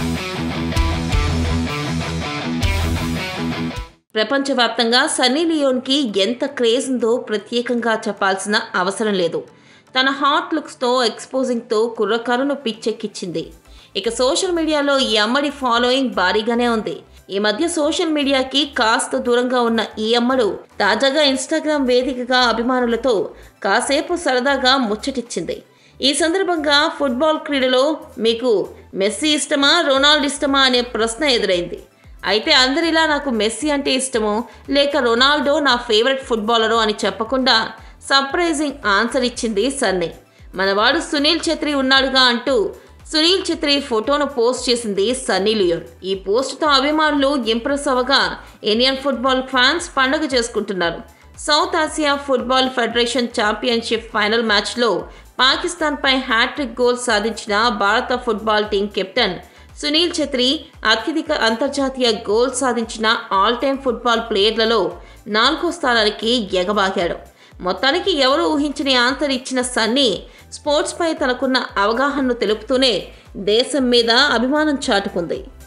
ప్రపంచవ్యాప్తంగా సన్నీ లియోన్కి ఎంత క్రేజ్ ఉందో ప్రత్యేకంగా చెప్పాల్సిన అవసరం లేదు. తన హాట్ లుక్స్తో ఎక్స్పోజింగ్తో కుర్రకారును పిచ్చెక్కించింది. ఇక సోషల్ మీడియాలో ఈ అమ్మడి ఫాలోయింగ్ భారీగానే ఉంది. ఈ మధ్య సోషల్ మీడియాకి కాస్త దూరంగా ఉన్న ఈ అమ్మడు తాజాగా ఇన్స్టాగ్రామ్ వేదికగా అభిమానులతో కాసేపు సరదాగా ముచ్చటిచ్చింది. ఈ సందర్భంగా ఫుట్బాల్ క్రీడలో మీకు మెస్సీ ఇష్టమా, రొనాల్డో ఇష్టమా అనే ప్రశ్న ఎదురైంది. అయితే అందరిలా నాకు మెస్సీ అంటే ఇష్టమో లేక రొనాల్డో నా ఫేవరెట్ ఫుట్బాలరో అని చెప్పకుండా సర్ప్రైజింగ్ ఆన్సర్ ఇచ్చింది సన్నీ. మనవాడు సునీల్ ఛెత్రి ఉన్నాడుగా అంటూ సునీల్ ఛెత్రి ఫోటోను పోస్ట్ చేసింది సన్నీ లియోన్. ఈ పోస్టుతో అభిమానులు ఇంప్రెస్ అవ్వగా ఇండియన్ ఫుట్బాల్ ఫ్యాన్స్ పండుగ చేసుకుంటున్నారు. South Asia football federation championship final మ్యాచ్లో పాకిస్తాన్పై హ్యాట్రిక్ గోల్ సాధించిన భారత football team captain Sunil Chhetri అత్యధిక అంతర్జాతీయ గోల్ సాధించిన ఆల్ టైమ్ ఫుట్బాల్ ప్లేయర్లలో 4వ స్థానానికి ఎగబాగాడు. మొత్తానికి ఎవరు ఊహించని ఆన్సర్ ఇచ్చిన సన్నీ స్పోర్ట్స్పై తనకున్న అవగాహనను తెలుపుతూనే దేశం మీద అభిమానం చాటుకుంది.